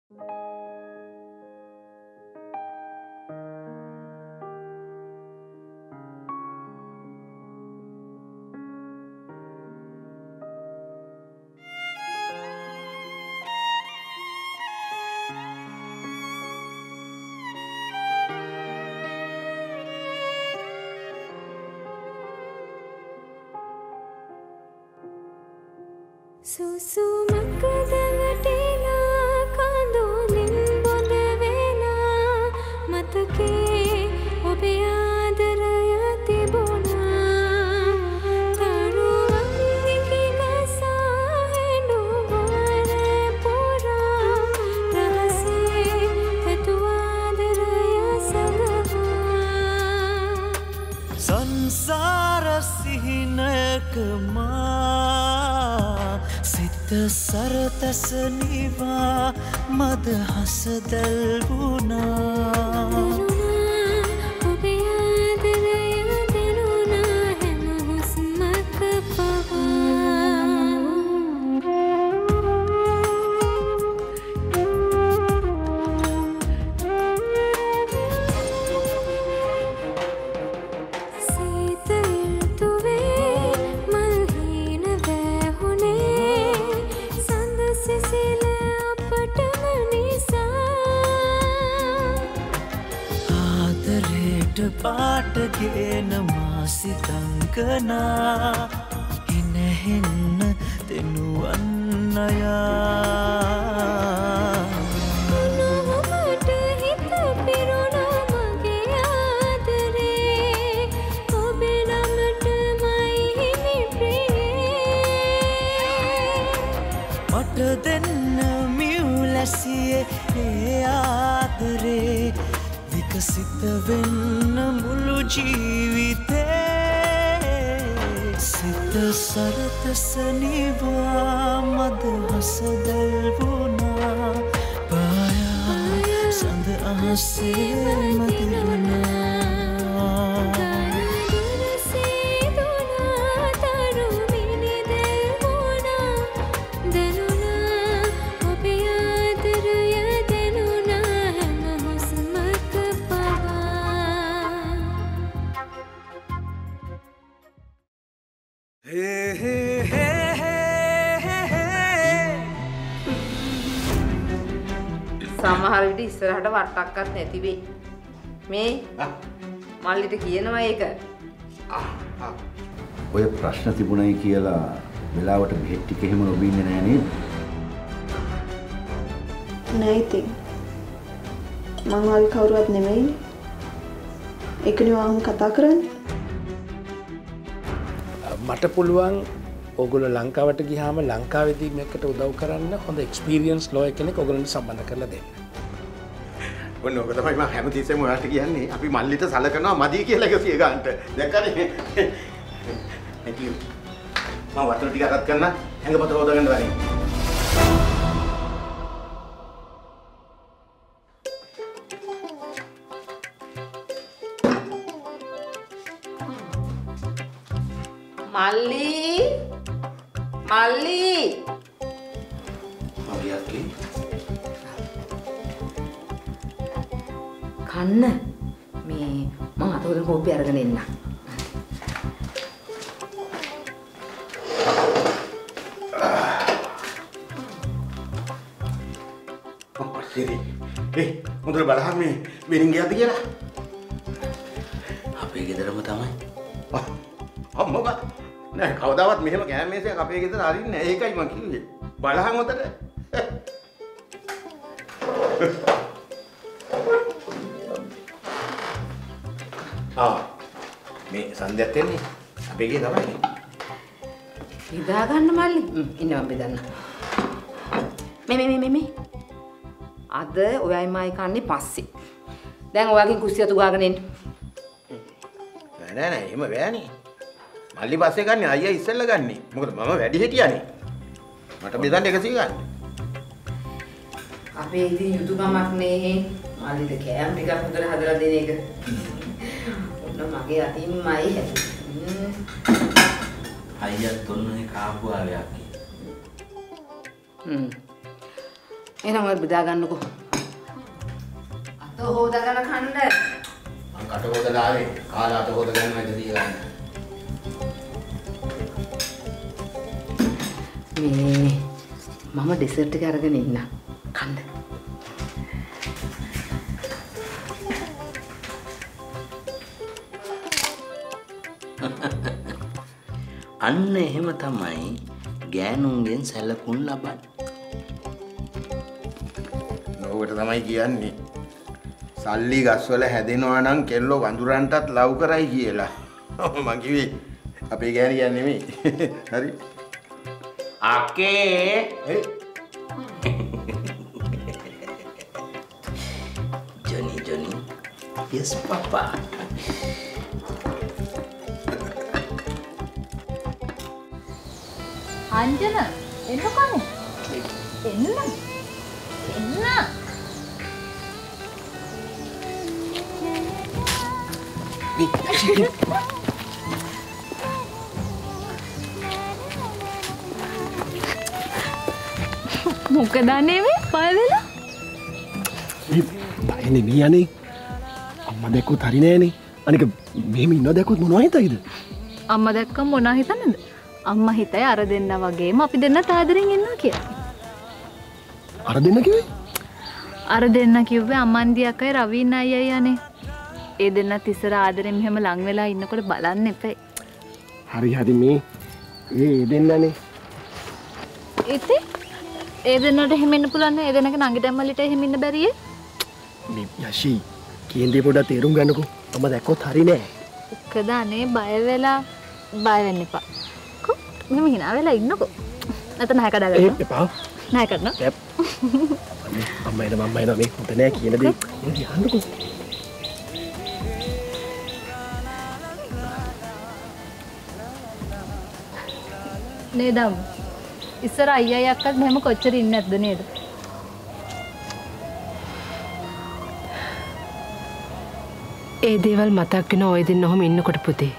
सरतसनिवा मद हसदल बुना पाट गे नमासी तंकना इन्हें तेनु अन्नया मट देन्न म्यूलसिए आदरे विकसित වෙන්න මුළු ජීවිතේ සිත සරතසනිවා මද හසදල් වුණා පායා සඳ අහසේ මදිරුණා සමහර විට ඉස්සරහට වට්ටක්වත් නැති වෙයි. මේ මල්ලිට කියනවා ඒක. ඔය ප්‍රශ්න තිබුණයි කියලා වෙලාවට බෙහෙත් ටික එහෙම නොබින්නේ නෑ නේද? නෑ ඉතින්. මං වගේ කවුරුවත් නෙමෙයි. ඒකනේ වහම කතා කරන්නේ. මට පුළුවන් ඔයගොල්ලෝ ලංකාවට ගියාම ලංකාවේදී මේකට උදව් කරන්න හොඳ එක්ස්පීරියන්ස් ලෝයර් කෙනෙක් ඔයගොල්ලන්ට සම්බන්ධ කරලා දෙන්න. ඔන්න ඔක තමයි මම හැමතිස්සෙම ඔයාලට කියන්නේ. අපි මල්ලිට සලකනවා මදි කියලා 100 ගන්නට. දැක්කනේ? thank you. මම වතුර ටික අරත් ගන්න. ඇඟපත හොදාගන්න වරින්. මල්ලි මල්ලි හරියටලි කන්න මේ මම අතවල කෝප්පිය අරගෙන එන්න. මුදල් බලහන් මේ වෙනින් ගියාද කියලා. අපේ ගෙදරම තමයි. අම්මා නෑ කවදාවත් මෙහෙම කෑම මේසයක් අපේ ගෙදර අරින්නේ නෑ. ඒකයි මං කිව්වේ. බලහන් උතට. මේ සන්ධ්‍යත් එන්නේ අපේ ගේ තමයි. ඉදා ගන්න මල්ලි. ඉන්න මම බෙදන්න. මේ අද ඔයයි මයි කන්නේ පස්සේ. දැන් ඔයාගෙන් කුස්සිය තුගාගෙන එන්න. නෑ එහෙම බෑනේ. මල්ලි පස්සේ ගන්න අයියා ඉස්සෙල්ලා ගන්න. මොකද මම වැඩි හිටියානේ. මට බෙදන්න 100 ගන්න. අපේ ඉතින් යුතුයකමක් නේ. මල්ලිට කෑම ටිකක් හොඳට හදලා දෙන එක. ඔන්න මගේ අතින්මයි හැදුවේ. අයියා තොන්නේ කාපු ආවයක්. එහෙනම් ඔය බෙදා ගන්නකෝ. අත හොදාගෙන කන්න. මං කට හොදලා ආවේ. කාලා අත හොද ගන්න එක දී ගන්න. මේ මම ඩෙසර්ට් එක අරගෙන ඉන්න. කන්න. අන්න එහෙම තමයි ගෑනුන්ගෙන් සැලකුම් ලබන්නේ. නෝකට තමයි කියන්නේ. සල්ලි ගස්වල හැදෙනවා නම් කෙල්ලෝ වඳුරන්ටත් ලව් කරයි කියලා. මං කිව්වේ අපේ ගෑණි කියන්නේ නෙමෙයි. හරි. අකේ Johnny. Yes, Papa. Anjana, enna kane? Enna. මොකද අනේ මේ බය වෙලා? බය නෙමෙයි අනේ. අම්මා දැක්කොත් හරි නෑනේ. අනික මෙහෙම ඉන්නව දැක්කොත් මොනව හිතයිද? අම්මා දැක්කම මොනා හිතන්නද? අම්මා හිතයි අර දෙන්න වගේම අපි දෙන්න තාදරෙන් ඉන්නවා කියලා. අර දෙන්න කිව්වේ? අර දෙන්න කිව්වේ අම්මන්දි අකයි රවීන් අයියයි අනේ. ඒ දෙන්නත් ඉස්සර ආදරෙන් මෙහෙම ලං වෙලා ඉන්නකොට බලන්න එපා. හරි මේ ඒ දෙන්නනේ. ඉතින් ඒ දෙන්නට එහෙම ඉන්න පුළුවන් නේ. ඒ දෙන්නක නංගි දැම්මලිට එහෙම ඉන්න බැරියේ. මේ යෂි කේන්දේ පොඩ්ඩක් තේරුම් ගන්නකෝ. අම්මා දැක්කොත් හරි නෑ. මොකද අනේ බය වෙන්න එපා. කො මෙහෙම hina වෙලා ඉන්නකෝ. නැත්නම් නැහැ කඩගන්න. එපා. නැහැ කරන්න. අම්මා එන මේ හොඳ නෑ කියන දේ යන්නකෝ. නේදම්. ඉස්සර අයියයි අක්කත් මෙහෙම කොච්චර ඉන්නේ නැද්ද නේද? ඒ දේවල් මතක් වෙන ඔය දෙන්න ඔහම ඉන්නකොට පුතේ.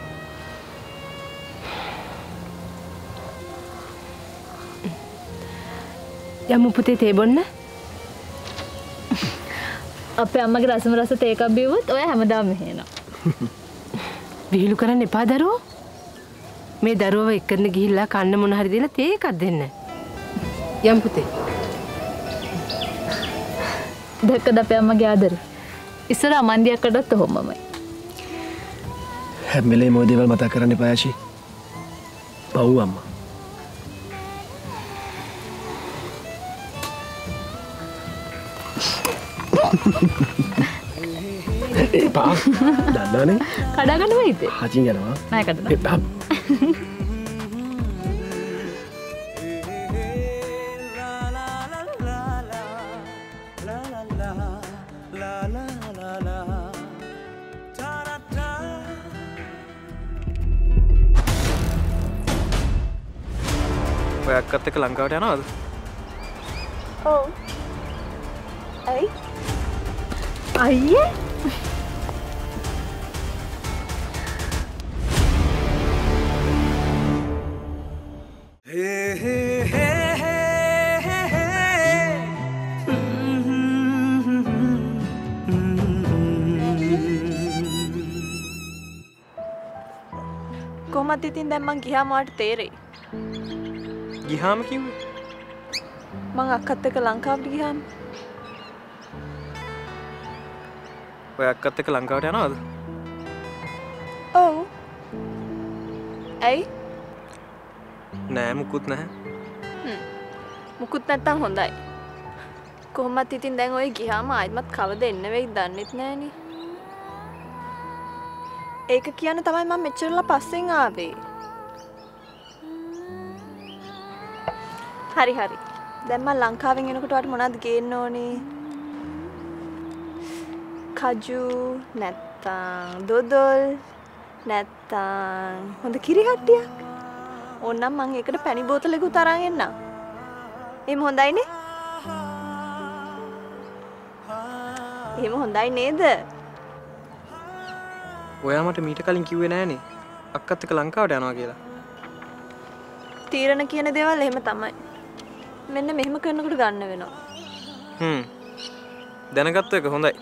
යමු පුතේ තේ බොන්න. අපේ අම්මගේ රසම රස තේ එකක් බිව්වොත් ඔය හැමදාම මෙහෙනවා. විහිළු කරන්න එපා දරුවෝ. මේ දරුවව එක්කන ගිහිල්ලා කන්න මොන හරි දෙලා තේ එකක් දෙන්න. යම් පුතේ. දැක්කද අපේ අම්මගේ ආදරේ? ඉස්සර අමන්දියකටත් ඔහොමමයි. හැම වෙලේම ඔය දේවල් මතක් කරන්න එපා යෂි. පව් අම්මා. එපා. දන්නවනේ. කඩා ගන්න වෙයිද? හචින් යනවා. නෑ කඩන්න. එපා. ඔය අක්කත් එක්ක ලංකාවට යනවද? ඔව්. ඇයි? අයියේ? කොහොමද ඉතින් දැන් මං ගියාම වාට තේරෙයි. ගිහාම කිව්වේ? මං අක්කත් එක්ක ලංකාවට ගියාම. ඔය අක්කත් එක්ක ලංකාවට යනවද? ඔව්. ඇයි? නෑ මුකුත් නැහැ. මුකුත් නැත්තම් හොඳයි. කොහොමත් ඉතින් දැන් ඔය ගියාම ආයිමත් කවද එන්න වෙයිද දන්නෙත් නෑනේ. ඒක කියන්න තමයි මම මෙච්චරලා පස්සෙන් ආවේ. හරි. දැන් මම ලංකාවෙන් එනකොට වට මොනවද ගේන්න ඕනේ? කජු නැත්තම් දොදොල් නැත්තම් හොඳ කිරි හට්ටියක්. ඕනනම් මම ඒකට පැණි බෝතලෙකුත් අරන් එන්නම්. එහෙම හොඳයිනේ? එහෙම හොඳයි නේද? ඔයා මට මීට කලින් කිව්වේ නෑනේ අක්කත් එක්ක ලංකාවට යනවා කියලා. තීරණ කියන දේවල් එහෙම තමයි. මෙන්න මෙහෙම කරනකොට ගන්න වෙනවා. දැනගත්ත එක හොඳයි.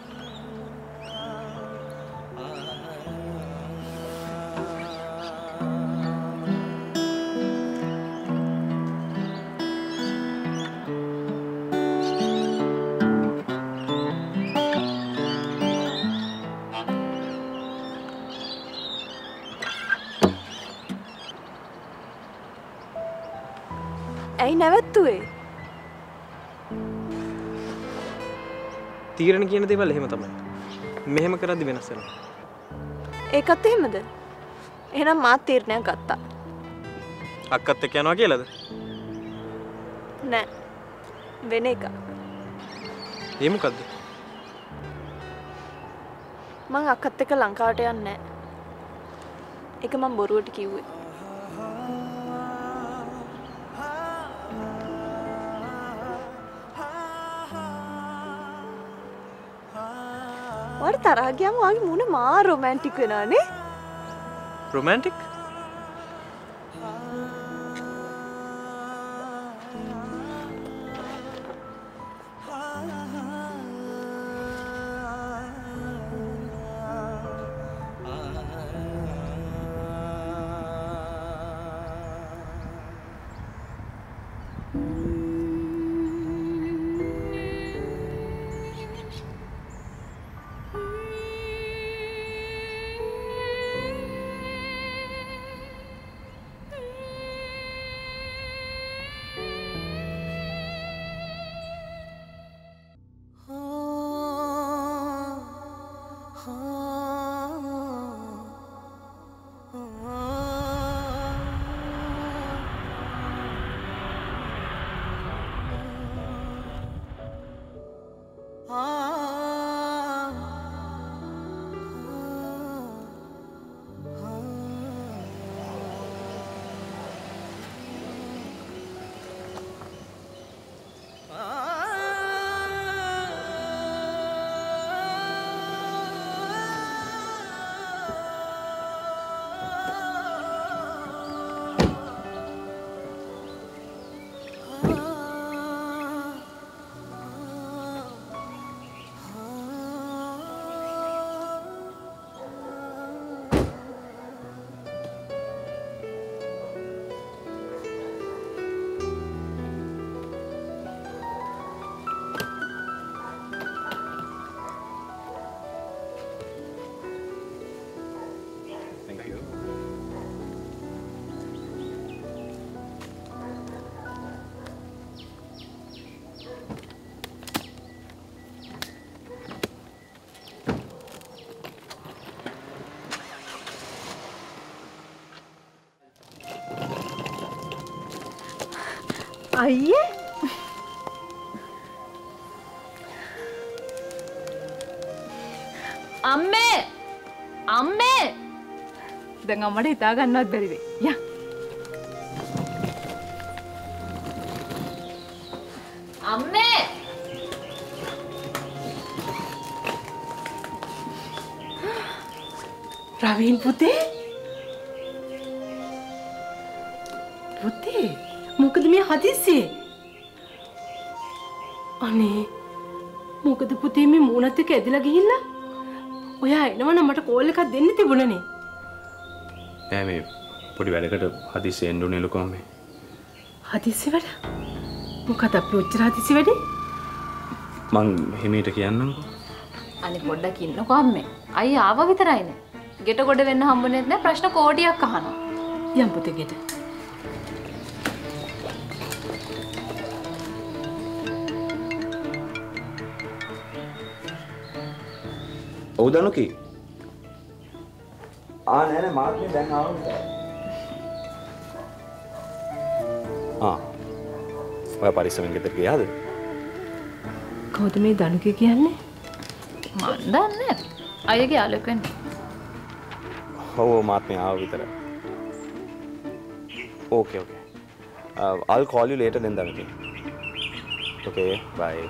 ඇයි නැවැත්තුවේ? තීරණ කියන දේවල් එහෙම තමයි. මෙහෙම කරද්දි වෙනස් වෙනවා. ඒකත් එහෙමද? එහෙනම් මාත් තීරණයක් ගත්තා. අක්කත් එක්ක යනවා කියලාද? නෑ. වෙන එක. ඒ මොකද්ද? මං අක්කත් එක්ක ලංකාවට යන්නේ නෑ. ඒක මං බොරුවට කිව්වේ. ඔයාලට තරහ ගියාම ඔයාගේ මූණ මා රොමැන්ටික් වෙනවනේ. රොමැන්ටික්? අයියේ අම්මේ අම්මේ දැන් අම්මට හිතා ගන්නවත් බැරිද යා අම්මේ රවීන් පුතේ මොකද මේ හදිස්සියේ අනේ මොකද පුතේ මේ මූණත් එක්ක ඇදලා ගිහිල්ලා ඔයා එනවනම් මට කෝල් එකක් දෙන්න තිබුණනේ නෑ මේ පොඩි වැඩකට හදිස්සියෙන් එන්න උනේ ලොකෝ මේ හදිස්සි වැඩ මොකද අපි ඔච්චර හදිස්සි වැඩේ මං හිමීට කියන්නම්කෝ අනේ පොඩ්ඩක් ඉන්නකෝ අම්මේ අයියා ආව විතරයිනේ ගෙට ගොඩ වෙන්න හම්බුනේත් නෑ ප්‍රශ්න කෝටියක් අහනවා යම් පුතේ ගෙට ඔව් දනුකි නෑ නෑ මාත් මේ දැන් ආවා විතරයි ඔයා පරිස්සමෙන් ගෙදර ගියාද කවුද මේ දනුකේ කියන්නේ මන් දන්නේ අයියාගේ යාළුවෙක් වෙන්නේ ඔව් මාත් මේ ආවා විතරයි okay I'll call you later then Danuki okay bye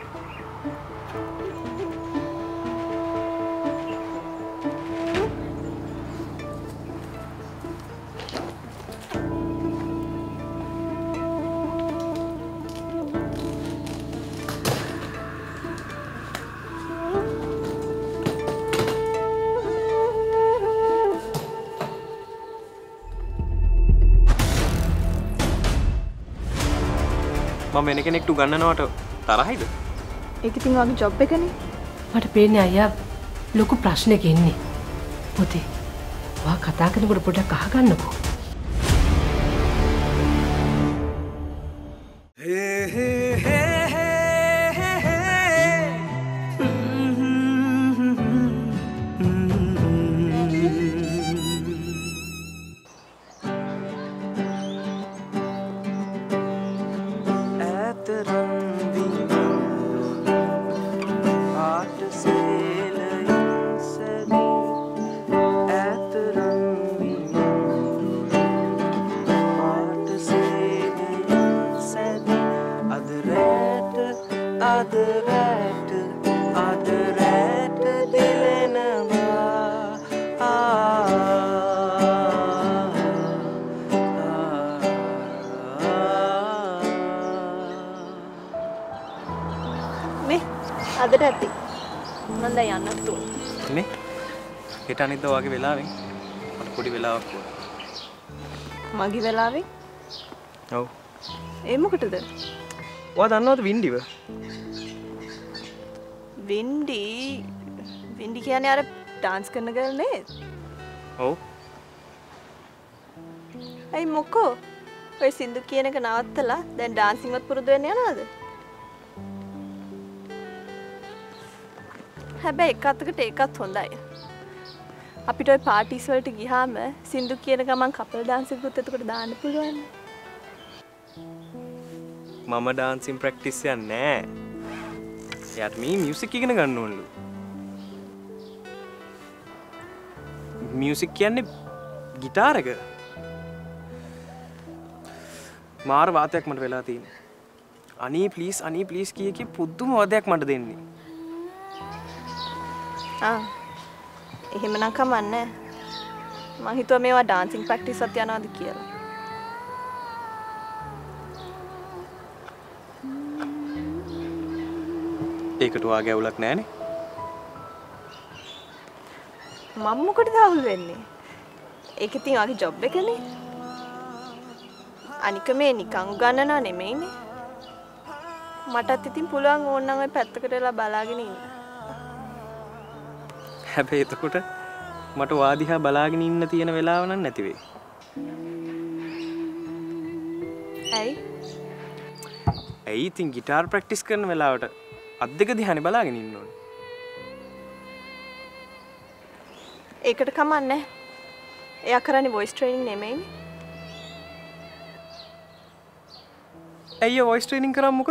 මම වෙන කෙනෙක්ට උගන්නනවට තරහිද? ඒක ඉතින් ඔයාගේ ජොබ් එකනේ. මට පේන්නේ අයියා ලොකු ප්‍රශ්නයක් ඉන්නේ. පුතේ, ඔයා කතා කරනකොට පොඩ්ඩක් අහගන්නකෝ. අදට ඇති මම දැන් යන්නත් උන නේ හෙට අනිද්දා වගේ වෙලාවෙන් මට පොඩි වෙලාවක් ඕන මගේ වෙලාවෙන් ඔව් ඒ මොකටද ඔයා දන්නවද වින්ඩිව වින්ඩි කියන්නේ අර ඩාන්ස් කරන ගර්ල් නේද ඔව් අයි මොකෝ ඔය සින්දු කියන එක නවත්තලා දැන් ඩාන්සින් වත් පුරුදු වෙන්න යනවද හැබැයි එක අතකට ඒකත් හොඳයි. අපිට ඔය පාටිස් වලට ගියාම සින්දු කියන ගමන් කපල් ඩාන්ස් එකකුත් එතකොට දාන්න පුළුවන්. මම ඩාන්සින් ප්‍රැක්ටිස් යන්නේ නැහැ. එයාට මේ මියුසික් ඉගෙන ගන්න ඕනලු. මියුසික් කියන්නේ ගිටාර එක. මාර වාතයක් මට වෙලා තියෙනවා. අනී ප්ලීස් කිය පුදුම වදයක් මට දෙන්නේ. එහෙමනම් කමන්නේ මං හිතුවා මේවා ඩාන්සින් ප්‍රැක්ටිස් වත් යනවාද කියලා ඒකට වාගේ අවුලක් නැහනේ මම මොකටද අවුල් වෙන්නේ ඒක ඉතින් වාගේ ජොබ් එකනේ අනික මේ නිකන් උගන්නනා නෙමෙයිනේ මටත් ඉතින් පුළුවන් ඕනනම් ඔය පැත්තකට වෙලා බලාගෙන ඉන්න හැබැයි එතකොට මට වාදිහා බලාගෙන ඉන්න තියෙන වෙලාව නම් නැති වෙයි. ඇයි ඉතින් ගිටාර් ප්‍රැක්ටිස් කරන වෙලාවට අත් දෙක දිහානේ බලාගෙන ඉන්න ඕනේ. ඒකට කමන්නේ. එයා කරන්නේ වොයිස් ට්‍රේනින් නෙමෙයිනේ. ඇයි වොයිස් ට්‍රේනින් කරාම මොකද?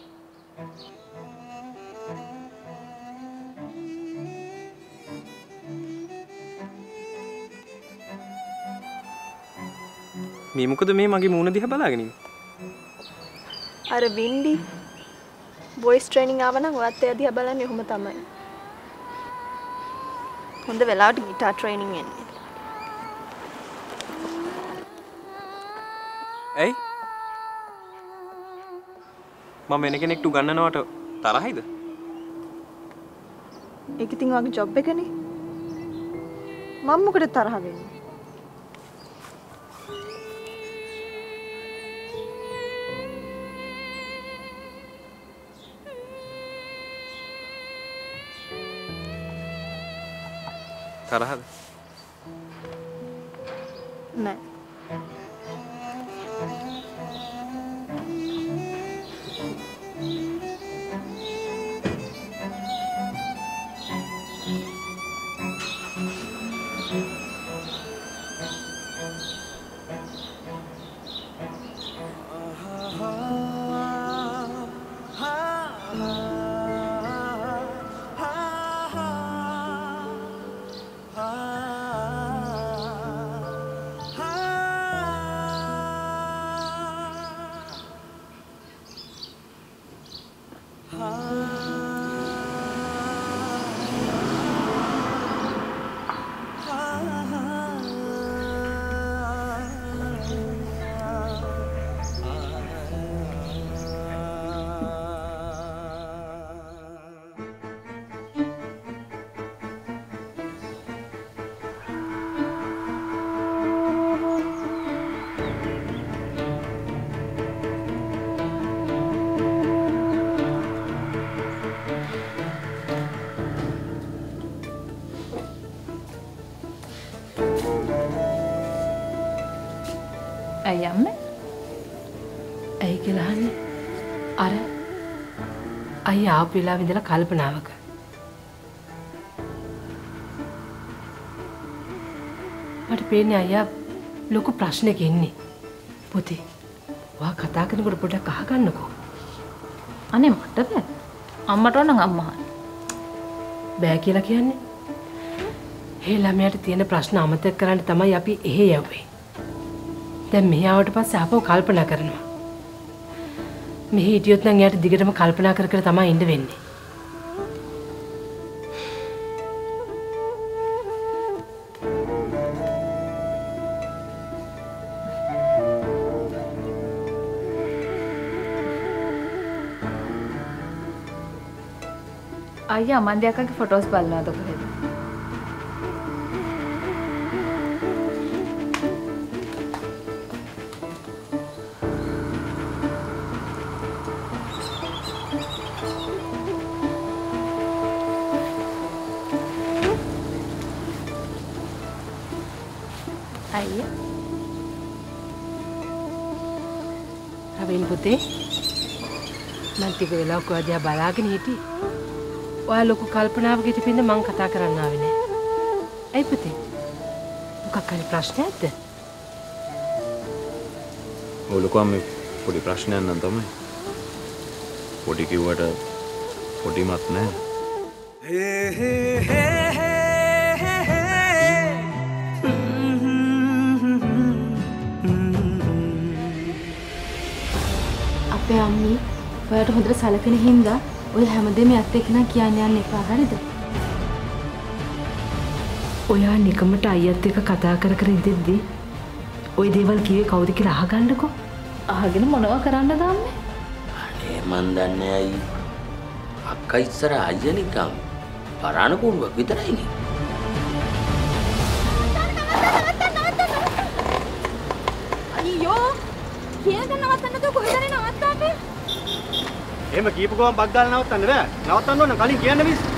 මේ මොකද මේ මගේ මූණ දිහා බලාගෙන ඉන්නේ? අර වින්ඩි වොයිස් ට්‍රේනින් ආව නම් ඔයත් එයා දිහා බලන්නේ ඔහොම තමයි. හොඳ වෙලාවට ගිටාර් ට්‍රේනින් එන්නේ. ඇයි? මම වෙන කෙනෙක්ට උගන්නනවට තරහිද? ඒක ඉතින් ඔයාගේ ජොබ් එකනේ. මම මොකටද තරහ වෙන්නේ? තරහද? නෑ. ඇයි අම්මේ? ඇයි කියලා අහන්නේ? අර අයියා ආපු වෙලාවෙ ඉඳලා කල්පනාවක. මට පේන්නේ අයියා ලොකු ප්‍රශ්නයක ඉන්නේ. පුතේ, ඔයා කතා කරනකොට පොඩ්ඩක් අහගන්නකෝ. අනේ මට බෑ. අම්මට ඕන අම්මා අහන්න. බෑ කියලා කියන්නේ? ඒ ළමයාට තියෙන ප්‍රශ්න අමතක කරන්න තමයි අපි එහෙ යවුවේ. දැන් මෙහි ආවට පස්සේ ආපහු කල්පනා කරනවා. මෙහි හිටියොත් නම් එයාට දිගටම කල්පනා කර කර තමයි ඉන්න වෙන්නේ. අයියා අමන්දි අක්කගේ ෆොටෝස් බලනවද කොහෙද? අයියා රවින් පුතේ මම ටික වෙලාවක් ඔයා දිහා බලාගෙන හිටියේ. ඔයා ලොකු කල්පනාවක හිටින්න මං කතා කරන්න ආවේ නෑ. ඇයි පුතේ? මොකක් හරි ප්‍රශ්නයක්ද? ඔය ලොකු අම්මේ පොඩි ප්‍රශ්නයක් නම් තමයි. පොඩි කිව්වට පොඩිමත් නෑ. අපේ අම්මි ඔයාට හොඳට සැලකෙන හින්දා ඔය හැමදේම ඇත්ත එක නම් කියන්න යන්න එපා හරිද? ඔයා නිකමට අයියත් එක්ක කතා කර කර ඉඳිද්දි ওই දේවල් කිව්වේ කවුද කියලා අහගන්නකෝ. අහගෙන මොනවා කරන්නද අම්මේ? අනේ මන් දන්නේ අයි. අක්කා ඉස්සර අයියා නිකන් පරාණ කුරුවක් විතරයිනේ. අයියෝ කියන නවත්තන්නද කොහෙද නවත්තාපේ? එහෙම කීපු ගමන් බක් ගාලා නවත්තන්න බෑ. නවත්තන්න ඕන කලින් කියන්න මිස්.